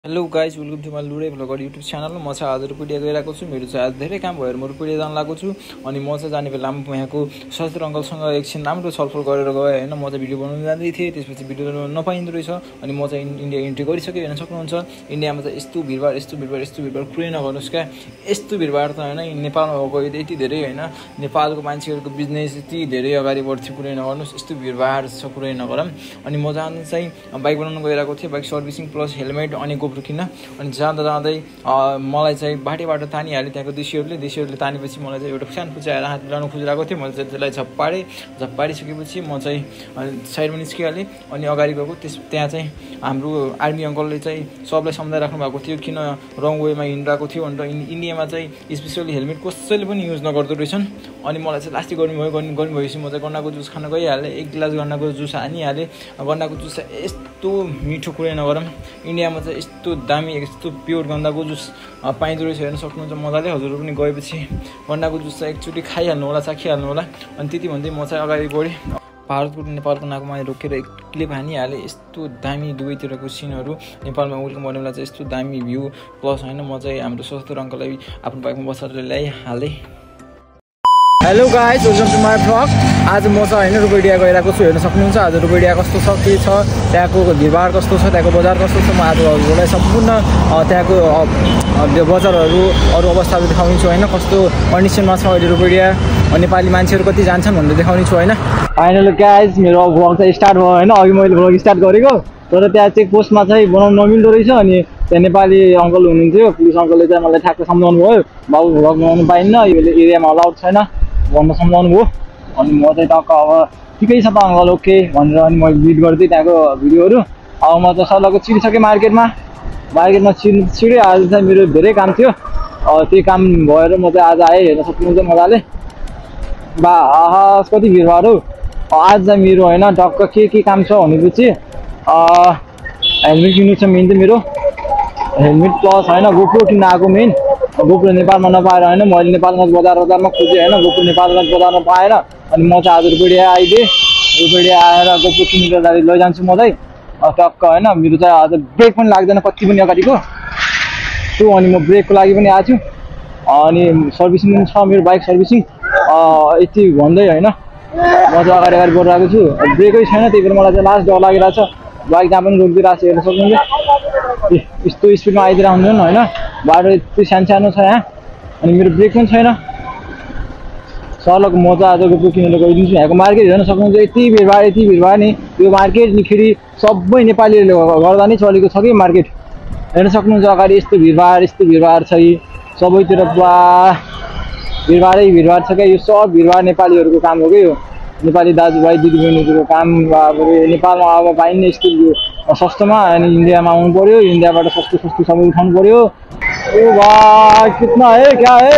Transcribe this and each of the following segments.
Hello guys welcome to my लुडे vlogger YouTube channel. म चाहिँ आज रुपियाँ गइरहेको छु। मेरो चाहिँ आज धेरै काम भएर म रुपियाँ जान लागेको छु। अनि म चाहिँ जाने बेलामा यहाँको सशस्त्र अङ्कलसँग एकछिन राम्रो छलफल गरेर गएँ होइन। म चाहिँ भिडियो बनाउनु जाँदै थिएँ, त्यसपछि भिडियो नपाइँदो रहेछ। अनि म चाहिँ इन्डिया इन्ट्री गरिसकेँ, हेर्न सक्नुहुन्छ। इन्डियामा चाहिँ यस्तो भिडभाड कुरै नगर्नुहोस् क्या। यस्तो भिडभाड त होइन नेपालमा भएको यति धेरै होइन। नेपालको मान्छेहरूको बिजनेस यति धेरै अगाडि बढ्थ्यो, कुरै नगर्नुहोस्। यस्तो भिडभाड छ, कुरै नगरौँ। अनि म जानु चाहिँ बाइक बनाउनु गइरहेको थिएँ, बाइक सर्भिसिङ प्लस हेलमेट अनि गोप्रो किन्न। अनि जाँदै मलाई चाहिँ बाटोबाट तानिहाल्यो त्यहाँको देशीहरूले तानेपछि मलाई चाहिँ एउटा सानो पुचाएर हात मिलाउनु खोजिरहेको थियो। मैले चाहिँ त्यसलाई झप्पाडिसकेपछि म चाहिँ साइडमा निस्किहालेँ। अनि अगाडि गएको त्यहाँ चाहिँ हाम्रो आर्मी अङ्कलले चाहिँ सबलाई सम्झाइराख्नु भएको थियो किन रङ वेमा हिँडिरहेको थियो भनेर। इन्डियामा चाहिँ स्पेसली हेलमेट कसैले पनि युज नगर्दो रहेछन्। अनि मलाई चाहिँ लास्टै गर्नुभएपछि म चाहिँ गन्नाको जुस खान गइहालेँ। एक गिलास गन्नाको जुस हानिहालेँ। गन्नाको जुस चाहिँ यस्तो मिठो कुरै नगरौँ। इन्डियामा चाहिँ यस्तो दामी यस्तो प्योर गन्नाको जुस पाइँदो रहेछ, हेर्न सक्नुहुन्छ मजाले। हजुरहरू पनि गएपछि गन्नाको जुस चाहिँ एकचोटि खाइहाल्नु होला, चाखिहाल्नु होला। अनि त्यति भन्दै म चाहिँ अगाडि बढेँ। भारतको नेपालको नाकमा रोकेर एक क्लिप हानिहालेँ। यस्तो दामी दुवैतिरको सिनहरू नेपालमा वेलकम गर्ने बेला चाहिँ यस्तो दामी भ्यू प्लस होइन। म चाहिँ हाम्रो सशस्त्र अङ्कललाई आफ्नो बाइकमा बसेर ल्याइहालेँ। Hello guys welcome to my vlog. आज म चाहिँ होइन रुपियाँ गइरहेको छु, हेर्न सक्नुहुन्छ। आज रुपियाँ कस्तो छ, के छ, त्यहाँको भिडभाड कस्तो छ, त्यहाँको बजार कस्तो छ। म आज हजुरहरूलाई सम्पूर्ण त्यहाँको बजारहरू अरू अवस्थाहरू देखाउने छु होइन। कस्तो कन्डिसनमा छ अहिले रुपियाँ, नेपाली मान्छेहरू कति जान्छन् भनेर देखाउने छु होइन। फाइनल गाइज मेरो भ्लग चाहिँ स्टार्ट भयो होइन। अघि मैले भ्लग स्टार्ट गरेको तर त्यहाँ चेक पोस्टमा चाहिँ बनाउनु नमिल्दो रहेछ। अनि त्यहाँ नेपाली अङ्कल हुनुहुन्थ्यो, पुलिस अङ्कलले चाहिँ मलाई ठ्याक्क सम्झाउनु भयो, बाबु भ्लग बनाउनु पाइन्न, यो एरियामा अलाउड छैन भन्न सम्झाउनु भयो। अनि म चाहिँ टक्क अब ठिकै छ त अङ्कल ओके भनेर अनि मैले बिट गर्दै त्यहाँको भिडियोहरू। अब म चाहिँ सल्लाहको छिरिसकेँ मार्केटमा छिरेँ। आज चाहिँ मेरो धेरै काम थियो, त्यही काम भएर म चाहिँ आज आएँ, हेर्न सक्नुहुन्छ मजाले। बा आहा कति भिडभाड हो। आज चाहिँ मेरो होइन टक्क के काम छ भनेपछि हेलमेट किन्नु छ मेन चाहिँ मेरो। हेलमेट प्लस होइन गोप्रो किन्न आएको मेन। गोप्रो नेपालमा नपाएर होइन मैले नेपालगञ्ज बजारमा खोजेँ होइन, गोप्रो नेपालगञ्ज बजारमा पाएर। अनि म चाहिँ आज रुपियाँ आइदिएँ। रुपियाँ आएर गोप्रो किनेर लैजान्छु म चाहिँ टक्क होइन। मेरो चाहिँ आज ब्रेक पनि लाग्दैन कति पनि अगाडिको त्यो। अनि म ब्रेकको लागि पनि आएको छु। अनि सर्भिसिङ पनि छ मेरो, बाइक सर्भिसिङ यति भन्दै होइन म चाहिँ अगाडि बढिरहेको छु। ब्रेकै छैन, त्यही भएर मलाई चाहिँ लास्ट डर लागिरहेको छ। बाइक जहाँ पनि रोकिदिइरहेको छ, हेर्न सक्नुहुन्छ। यस्तो स्पिडमा आइदिरहेको हुँदैन होइन, बाटो यति सानो छ यहाँ। अनि मेरो ब्रेक पनि छैन। सलक म चाहिँ आज गोप्रो किनेर गइदिन्छु। यहाँको मार्केट हेर्न सक्नुहुन्छ, यति भिडभाड नि। यो मार्केट निखेरि सबै नेपालीहरूले गर्दा नै चलेको छ कि मार्केट, हेर्न सक्नुहुन्छ। अगाडि यस्तो भिडभाड छ कि सबैतिर पुरा भिडभाड छ क्या। यो सब भिडभाड नेपालीहरूको काम हो कि यो, नेपाली दाजुभाइ दिदीबहिनीहरूको काम। अब नेपालमा अब पाइन्न यस्तो सस्तोमा। अनि इन्डियामा आउनु पऱ्यो, इन्डियाबाट सस्तो सबै उठाउनु पऱ्यो। ओ भाइ कितना है क्या है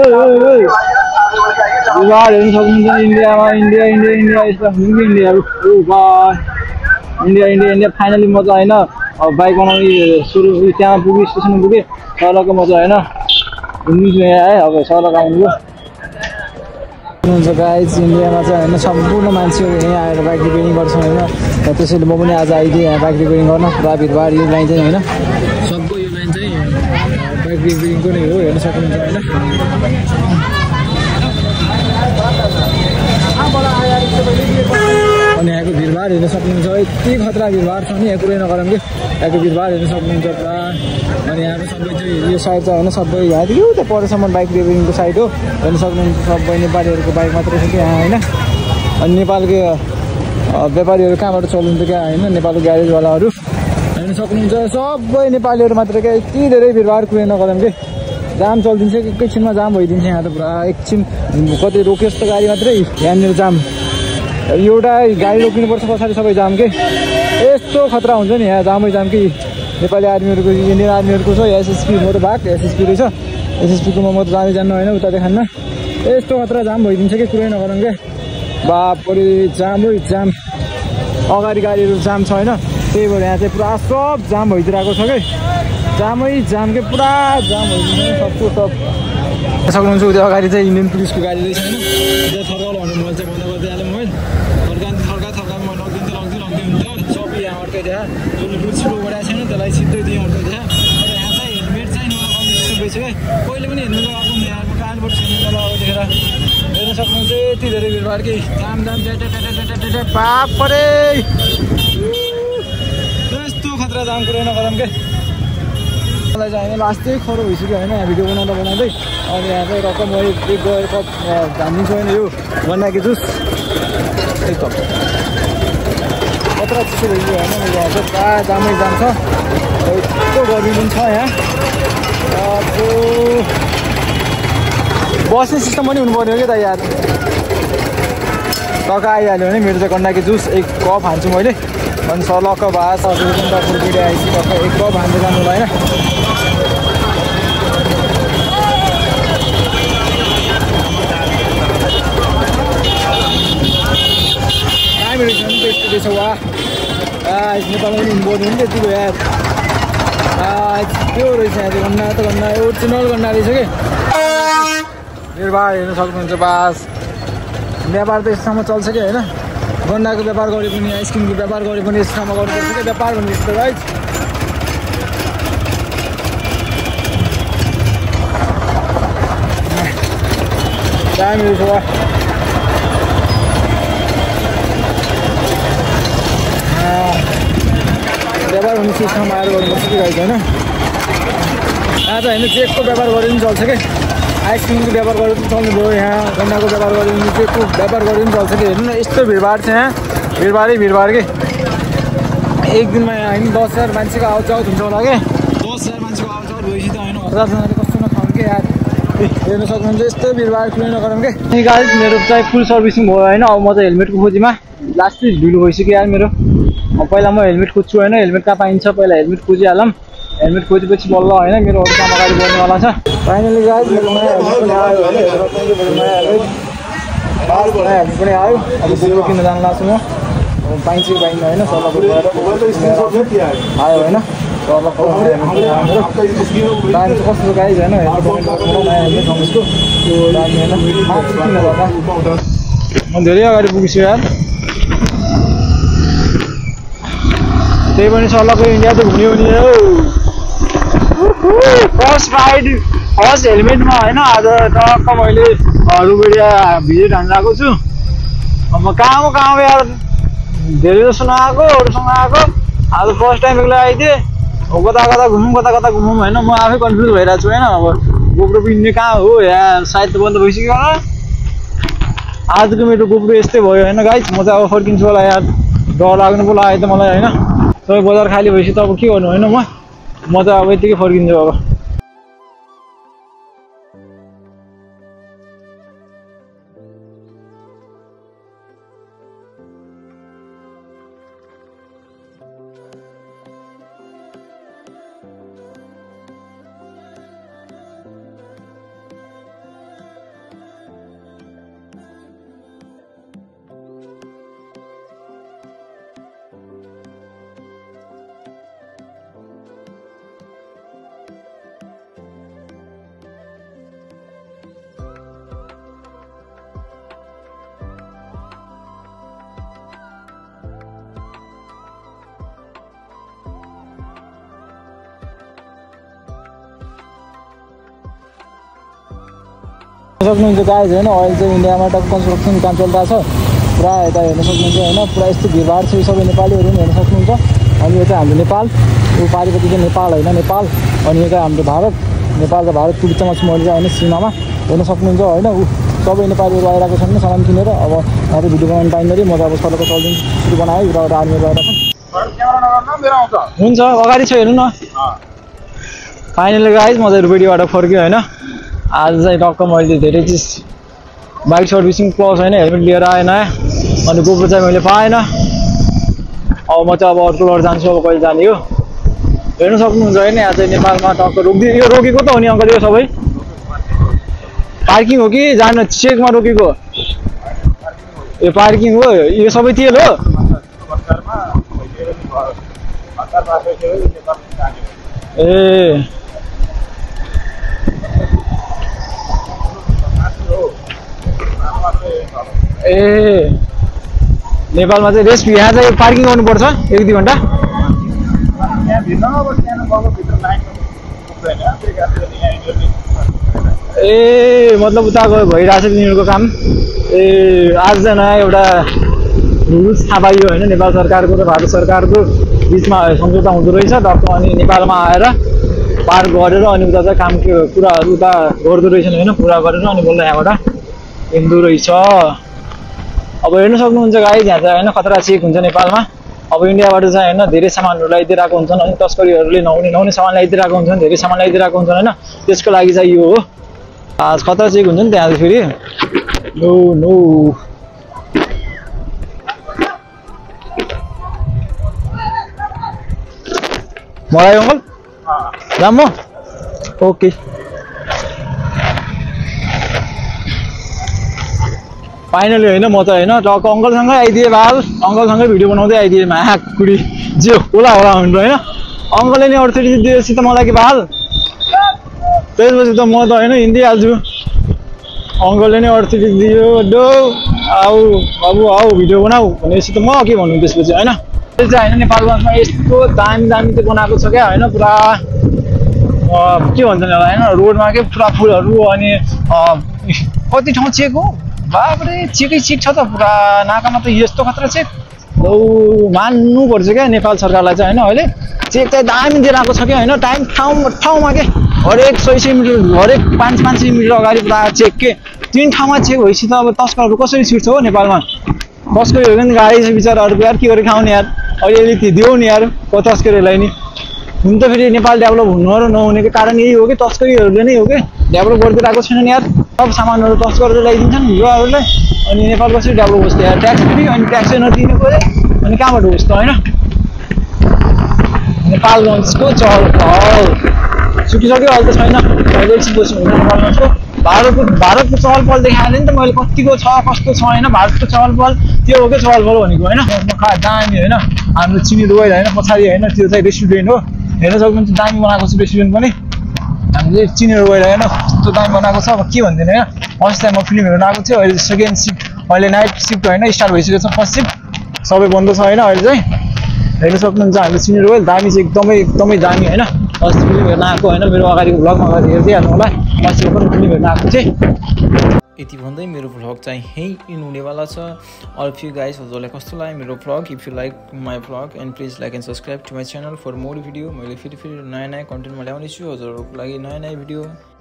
भिडभाड हेर्न सक्नुहुन्छ इन्डियामा। इन्डिया यस्तो इन्डिया। ओ भाइ इन्डिया फाइनली म चाहिँ होइन बाइक बनाउने सुरु त्यहाँ पुगेँ, स्टेसनमा पुगेँ। सलको म चाहिँ होइन हिँड्छु यहाँ है। अब सलक आउनुभयो हुन्छ गाइज। इन्डियामा चाहिँ होइन सम्पूर्ण मान्छेहरू यहाँ आएर बाइक रिपेयरिङ गर्छ होइन। त्यसैले म पनि आज आइदिएँ यहाँ बाइक रिपेयरिङ गर्न। पुरा भिडभाड यो लाइन चाहिँ होइन, सबको यो लाइन चाहिँ बाइक रिपेयरिङको नै हो, हेर्न सक्नुहुन्छ होइन। अनि यहाँको भिडभाड हेर्न सक्नुहुन्छ, यति खतरा भिडभाड छ नि, यहाँ कुरै नगरौँ कि। यहाँको भिडभाड हेर्न सक्नुहुन्छ पुरा। अनि यहाँको सबै चाहिँ यो साइड चाहिँ होइन सबै यहाँदेखि उता परसम्म बाइक रिपेयरिङको साइड हो, हेर्न सक्नुहुन्छ। सबै नेपालीहरूको बाइक मात्रै छ कि यहाँ होइन। अनि नेपालको व्यापारीहरू कहाँबाट चलाउँछ क्या होइन, नेपालको ग्यारेजवालाहरू हेर्न सक्नुहुन्छ। सबै नेपालीहरू मात्रै क्या, यति धेरै भिडभाड कुरै नगरौँ कि। जाम चलिदिन्छ कि एकैछिनमा जाम भइदिन्छ यहाँ त पुरा। एकछिन कतै रोक्यो जस्तो गाडी मात्रै यहाँनिर जाम, एउटा गाडी रोकिनुपर्छ पछाडि सबै जाम के। यस्तो खतरा हुन्छ नि यहाँ, जामै जाम कि। नेपाली आर्मीहरूको इन्डियन आर्मीहरूको छ एसएसपी, म त भाग एसएसपी रहेछ। एसएसपीकोमा म त जान्न होइन उता देखान्न। यस्तो खतरा जाम भइदिन्छ कि कुरै नगरौँ क्या। बापरे जामै जाम, अगाडि गाडीहरू जाम छ होइन। त्यही भएर यहाँ चाहिँ पुरा सब जाम भइदिरहेको छ कि। जामै जाम के पुरा जाम भइदिन्छ सबको सब सक्नुहुन्छ। उता अगाडि चाहिँ इन्डियन पुलिसको गाडी रहेछ होइन। उता थर्काउनु भने मैले चाहिँ बन्द गरिदिइहालेँ मोबाइल। थर्का म लगिदिँदै हुन्छ सबै यहाँ अड्काइदिए। जसले रुट छिटो गराएको छैन त्यसलाई सिधै दिएँ अड्काइदिए। यति धेरै भिडभाड कि जाम पाप परे यस्तो खतरा जाम कुरै नगरौँ के मलाई चाहिँ होइन लास्टै खरो भइसक्यो होइन यहाँ भिडियो बनाउँदा बनाउँदै अनि यहाँ चाहिँ रकम मैले एक गएर कप झानिदिन्छु होइन यो गन्डाकी जुस एकदम खतरा चिसो भइसक्यो होइन मैले यहाँ चाहिँ प्रायः जामै जान्छ यस्तो गर्मी पनि छ यहाँ बस्ने सिस्टम पनि हुनु पर्यो कि त यार टक्का आइहाल्यो भने मेरो चाहिँ गन्डाकी जुस एक कप हान्छु मैले अनि सलक्क भात हजुर पनि डक्टर पिँढी आएपछि टक्क एक कप हान्दै जानु होला होइन त्यसो वा नेपालमा पनि हुनुपर्ने नि त्यतिको यार त्यो रहेछ यहाँ चाहिँ गन्ना त गन्ना ओरिजिनल गन्ना रहेछ कि भिडभाड हेर्नु सक्नुहुन्छ बास व्यापार त यस्तोसम्म चल्छ कि होइन गन्नाको व्यापार गरे पनि आइसक्रिमको व्यापार गरे पनि यस्तोसम्म गर्नुपर्छ कि व्यापार भन्ने यस्तो राइट दामी रहेछ वा व्यापार भन्ने सिस्टममा आएर गर्नुपर्छ कि गाइज होइन यहाँ त होइन केकको व्यापार गरे पनि चल्छ कि आइसक्रिमको व्यापार गरेर पनि चल्नु भयो यहाँ गन्नाको व्यापार गरे पनि केकको व्यापार गरे पनि चल्छ कि हेर्नु न यस्तो भिडभाड छ यहाँ भिडभाड कि एक दिनमा यहाँ होइन 10,000 मान्छेको आवतजावत हुन्छ होला कि 10,000 मान्छेको आवतजावत भएपछि त होइन 1000जनाले कस्तो नखाउँ कि यार हेर्नु सक्नुहुन्छ यस्तो भिडभाड कुनै नगरौँ कि गाइज मेरो चाहिँ फुल सर्भिसिङ भयो होइन अब म चाहिँ हेलमेटको खोजीमा लास्टै ढिलो भइसक्यो यार मेरो पहिला म हेलमेट खोज्छु होइन हेलमेट कहाँ पाइन्छ पहिला हेलमेट खोजिहालौँ हेलमेट खोजेपछि बल्ल होइन मेरो अरू काम अगाडि बढ्नेवाला छ फाइनली गाइज मेरोमा हेलमेट पनि आयो होइन हेलमेट पनि आयो अब गोप्रो किन्न जानु लाग्छु म पाइन्छ कि पाइन्न होइन सल्लाह आयो होइन दामी चाहिँ कस्तो गाइज होइन हेलमेट थमेसको दामी होइन किन गर्दा म धेरै अगाडि पुगिछु यार त्यही पनि सल्लाहको इन्डिया त घुम्यो नि हौ फर्स्ट राइड फर्स्ट हेलमेटमा होइन आज टक्क मैले रुबेडिया भिजिट हान्न आएको छु अब म कहाँ यार धेरै जस्तो नआएको अरूसँग आएको आज फर्स्ट टाइम एक्लै आइदिएँ कता घुमौँ होइन म आफै कन्फ्युज भइरहेको छु होइन अब गोप्रो पिन्ने कहाँ हो यार सायद त बन्द भइसक्यो होला आजको मेरो गोप्रो यस्तै भयो होइन गाइज म चाहिँ अब फर्किन्छु होला यार डर लाग्नु पो लाग्यो त मलाई होइन सबै बजार खाली भएपछि त अब के गर्नु होइन म त अब यतिकै फर्किन्छु अब सक्नुहुन्छ गाइज होइन अहिले चाहिँ इन्डियामा टक्क कन्स्ट्रक्सन काम चलिरहेको छ पुरा यता हेर्न सक्नुहुन्छ होइन पुरा यस्तो भिडभाड छ सबै नेपालीहरू पनि हेर्न सक्नुहुन्छ अनि यो चाहिँ हाम्रो नेपाल ऊ पारिपट्टि चाहिँ नेपाल होइन नेपाल अनि यो चाहिँ हाम्रो भारत नेपाल र भारतको बिचमा छु मैले चाहिँ होइन सीमामा हेर्न सक्नुहुन्छ होइन ऊ सबै नेपालीहरू आइरहेको छन् सामान किनेर अब यहाँ चाहिँ भिडियो बनाउनु पाइँदैन म त अब सडकको चल्दिन्छु सुरु बनाएँ उताबाट आर्मीहरू आएर हुन्छ अगाडि छ हेर्नु न फाइनली गाइज म चाहिँ रुबेडीबाट फर्क्यो होइन आज चाहिँ टक्क मैले धेरै चिज बाइक सर्भिसिङ प्लस होइन हेलमेट लिएर आएन अनि गोप्रो चाहिँ मैले पाएन अब म चाहिँ अब अर्को लड जान्छु अब कहिले जाने हो हेर्नु सक्नुहुन्छ होइन यहाँ चाहिँ नेपालमा टक्क रोकिदियो यो रोकेको त हो नि अङ्कल यो सबै पार्किङ हो कि जानु चेकमा रोकेको यो पार्किङ हो यो सबै तेल हो ए नेपालमा चाहिँ रेस्ट यहाँ चाहिँ पार्किङ गर्नुपर्छ 1-2 घन्टा ए मतलब उता भइरहेछ तिनीहरूको काम। ए आज नयाँ एउटा रुल्स थाहा पाइयो होइन, नेपाल सरकारको र भारत सरकारको बिचमा सम्झौता हुँदो रहेछ टक्क। अनि नेपालमा आएर पार गरेर अनि उता चाहिँ काम कुराहरू उता गर्दो रहेछन् होइन, पुरा गरेर अनि बल्ल यहाँबाट हिँड्दो रहेछ। अब हेर्न सक्नुहुन्छ गाइस, यहाँ चाहिँ होइन खतरा चेक हुन्छ नेपालमा। अब इन्डियाबाट चाहिँ होइन धेरै सामानहरू ल्याइदिरहेको हुन्छन् अनि तस्करीहरूले नहुने सामान ल्याइदिरहेको हुन्छन्, धेरै सामान ल्याइदिरहेको हुन्छन् होइन, त्यसको लागि चाहिँ यो हो। आज खतरा चेक हुन्छ नि त्यहाँ फेरि। नो नो मलाई अङ्कल जाम म ओके। फाइनली होइन म त होइन टक्क अङ्कलसँगै आइदिएँ बाल, अङ्कलसँगै भिडियो बनाउँदै आइदिएँ। कुडी जे होला भनेर होइन, अङ्कलले नि अर्थोरिटी दिएपछि त मलाई कि बाल, त्यसपछि त म त होइन हिँडिहाल्छु। अङ्कलले नै अर्थोरिटी दियो, डो आऊ बाबु आऊ भिडियो बनाऊ भनेपछि त म के भन्नु त्यसपछि होइन। त्यो चाहिँ होइन नेपालगञ्जमा यस्तो दामी दामी चाहिँ बनाएको छ क्या होइन, पुरा के भन्छन् होला होइन, रोडमा के पुरा फुलहरू अनि कति ठाउँ चेक हो बाबरे, चेकै चेक छ त पुरा, नाकामा त यस्तो खतरा चेक। लौ मान्नुपर्छ क्या नेपाल सरकारलाई चाहिँ होइन, अहिले चेक चाहिँ दामी दिएर आएको छ क्या होइन, ठाउँमा के हरेक 100 मिटर हरेक 500 मिटर अगाडि पुरा चेक के। 3 ठाउँमा चेक भएपछि त अब तस्करहरू कसरी छिर्छ हो नेपालमा। तस्करीहरू पनि गाडी छ बिचराहरूको यार, के गरेर खाउने यार, अलिअलि दियो नि यार तस्करीहरूलाई नि। हुन त फेरि नेपाल डेभलप हुनु र नहुनेको कारण यही हो कि तस्करीहरूले नै हो कि डेभलप गरिदिरहेको छैन नि यार। सब सामानहरू तस्करहरूले ल्याइदिन्छन् युवाहरूलाई अनि नेपाल कसरी डेभलप होस् त यार। ट्याक्स फ्री अनि ट्याक्सै नदिने पऱ्यो अनि कहाँबाट होस् त होइन। नेपालगञ्जको चहल सुकिसक्यो, अहिले त छैन, अहिले एकछिन बस्नु हुँदैन नेपालगञ्जको। भारतको चहल पहल देखाएँ नि त मैले, कतिको छ कस्तो छ होइन भारतको चहल पहल। त्यो हो क्या चहल पहल भनेको होइन, दामी होइन। हाम्रो चिनी रोयल होइन पछाडि होइन, त्यो चाहिँ रेस्टुरेन्ट हो, हेर्न सक्नुहुन्छ दामी बनाएको छ रेस्टुरेन्ट पनि। हामीले चिनी रोयल होइन कस्तो दामी बनाएको छ, अब के भन्दैन होइन। फर्स्ट टाइम म फिल्म हेर्न आएको थियो, अहिले सेकेन्ड सिफ्ट, अहिले नाइट सिफ्ट होइन स्टार्ट भइसकेको छ, फर्स्ट सिफ्ट सबै बन्द छ होइन अहिले चाहिँ। हेर्न सक्नुहुन्छ हामीले चिनी रोयल दामी चाहिँ एकदमै दामी होइन। अस्ति फिल्म हेर्न आएको होइन, मेरो अगाडिको भ्लगमा अगाडि हेर्दै हाल्नु होला, अस्ति पनि फिल्म हेर्न आएको थिएँ। यति भन्दै मेरो भ्लग चाहिँ यहीँ इन हुनेवाला छ। अल इफ यु गाइज हजुरलाई कस्तो लाग्यो मेरो vlog, if you like my vlog and please like and subscribe to my channel for more video. मैले फेरि नयाँ कन्टेन्टमा ल्याउने छु हजुरहरूको लागि, नयाँ भिडियो।